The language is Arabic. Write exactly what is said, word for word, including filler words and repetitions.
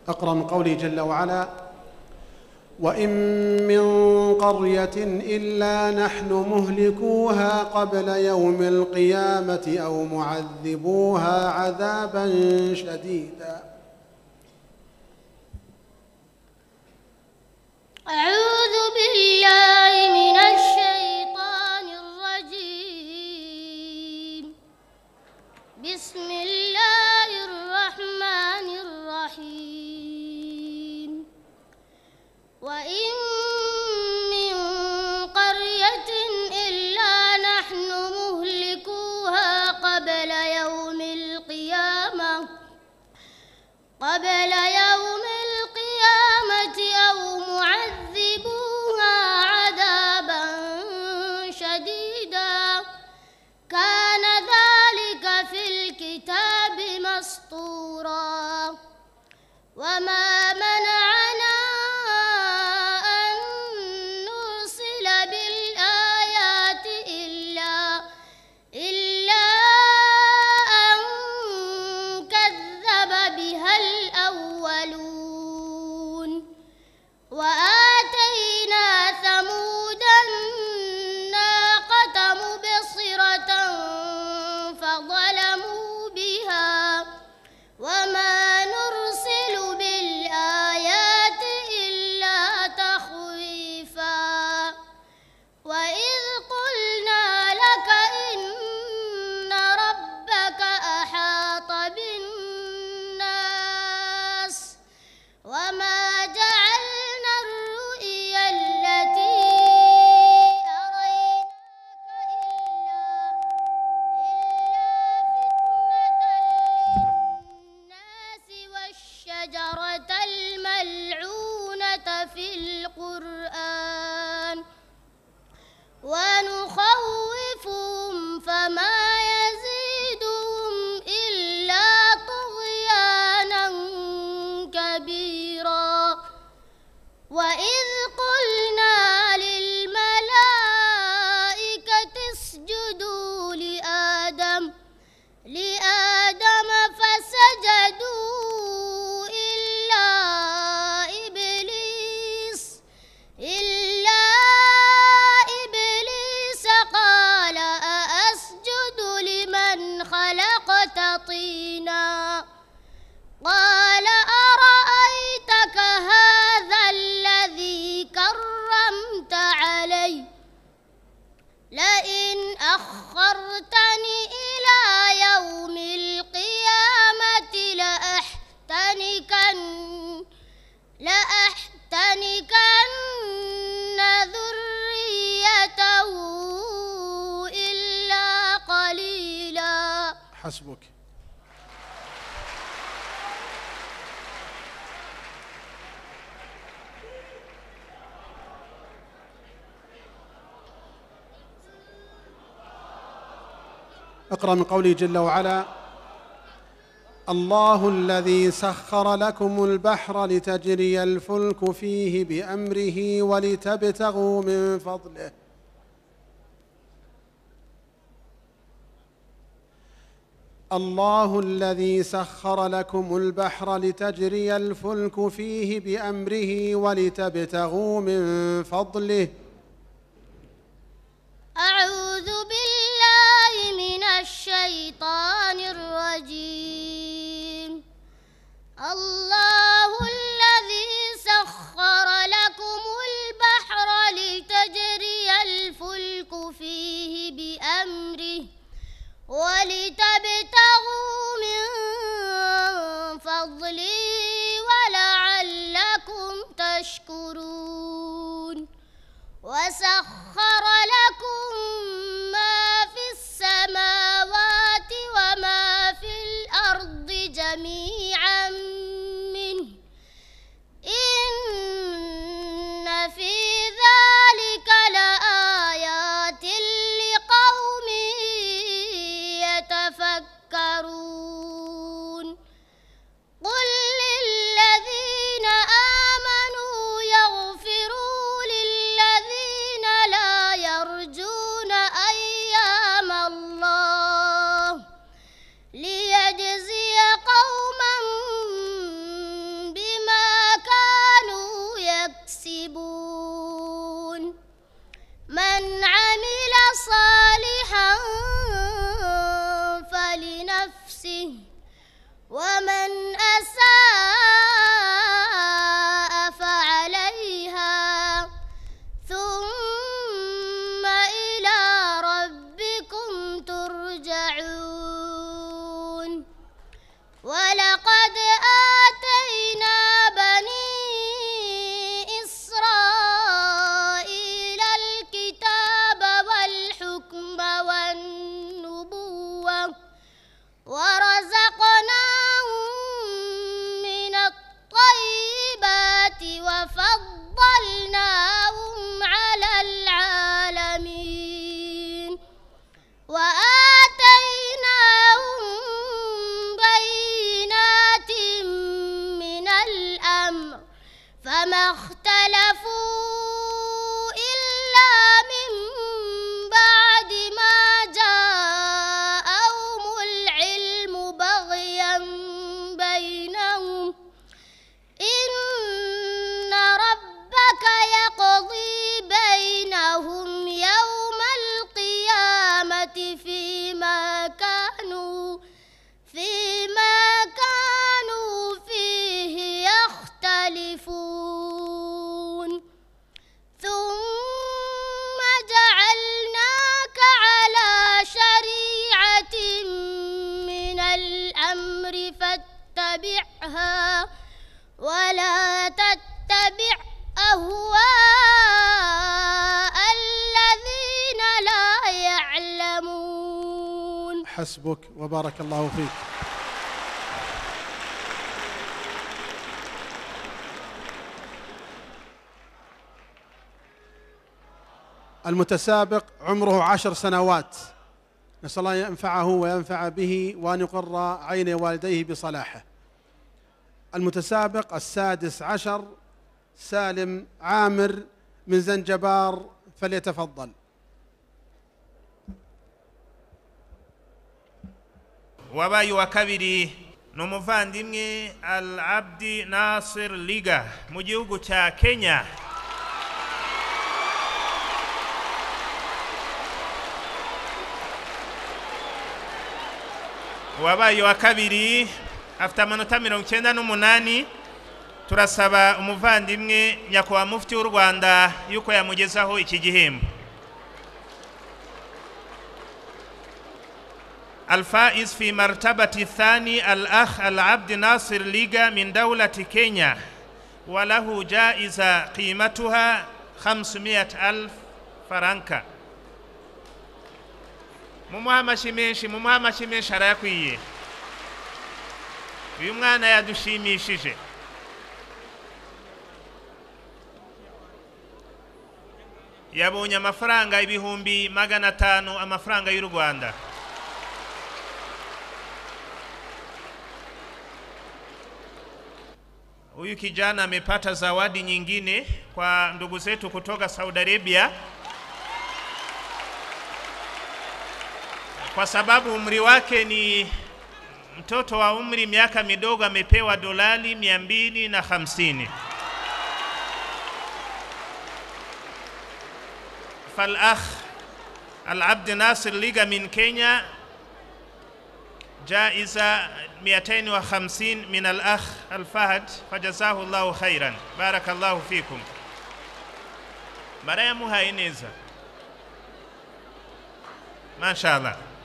أقرأ من قوله جل وعلا: وإن من قرية إلا نحن مهلكوها قبل يوم القيامة أو معذبوها عذابا شديدا. أعوذ بالله من الشيطان الرجيم. بسم الله الرحمن الرحيم. وإن من قرية إلا نحن مهلكوها قبل يوم القيامة قبل يوم القيامة أو معذبوها عذابا شديدا كان ذلك في الكتاب مسطورا. وما منعنا أن نرسل بالآيات إلا إلا أن كذب بها الأولون. وآتينا ثمود الناقة مبصرة فظلموا بها وما نرسل بالآيات إلا تخويفا. وإذ قلنا لك إن ربك أحاط بالناس وما جعلنا الرؤيا التي أريناك إلا إلا فتنة للناس والشجرة الملعونة في القرآن ونخوفهم فما يزيدهم إلا طغيانا كبيرا. وإذ قلنا للملائكة اسجدوا لآدم لآدم فسجدوا إلا إبليس إلا إبليس قال أأسجد لمن خلقت طينا قال أرأيتك هذا الذي كرمت علي لئن أخرتني إلى يوم القيامة لأحتنكن لأحتنكن ذريته إلا قليلا. حسبك. اقرأ من قوله جل وعلا: الله الذي سخر لكم البحر لتجري الفلك فيه بأمره ولتبتغوا من فضله. الله الذي سخر لكم البحر لتجري الفلك فيه بأمره ولتبتغوا من فضله. أعوذ بالله من الشيطان الرجيم. الله الذي سخر لكم البحر لتجري الفلك فيه بأمره ولتبتغوا من فضله ولعلكم تشكرون. وسخر لكم ما في السماوات وما في الأرض جميعا منه إن في ذلك لآيات لقوم يتفكرون. قل للذين آمنوا يغفروا للذين لا وما اختلفوا إلا من بعد ما جاءهم العلم بغيا بينهم إن ربك يقضي بينهم يوم القيامة فيما كانوا فيما كانوا فيه يختلفون ثم جعلناك على شريعة من الأمر فاتبعها ولا تتبع أهواء الذين لا يعلمون. حسبك وبارك الله فيك. المتسابق عمره عشر سنوات، نسأل الله أن ينفعه وينفع به وأن يقر عين والديه بصلاحه. المتسابق السادس عشر سالم عامر من زنجبار، فليتفضل. wabaye wa kabiri n'umuvandimwe Al-Abdi Nasir Liga mu gihugu cya Kenya. wabaye wa kabiri afite amanota mirongo icyenda n'umunani. turasaba umuvandimwe nyakubahwa mufti w'u Rwanda yuko yamugezaho iki gihembo. الفائز في مرتبة الثاني الأخ العبد ناصر ليغا من دولة كينيا، وله جائزة قيمتها خمسمائة ألف فرنكا. mumuhama shimenshi mumuhama shimenshi arayakwiye. uyu mwana yadushimishije. yabonye amafaranga ibihumbi magana atanu amafaranga y'u Rwanda. Huyu kijana amepata zawadi nyingine kwa ndugu zetu kutoka Saudi Arabia, kwa sababu umri wake ni mtoto wa umri miaka midogo, amepewa dolari mia mbili na hamsini. فالأخ العبد ناصر ليغا من كينيا جائزة مئتين وخمسين من الأخ الفهد، فجزاه الله خيرا. بارك الله فيكم. مريم هاينيزا ما شاء الله.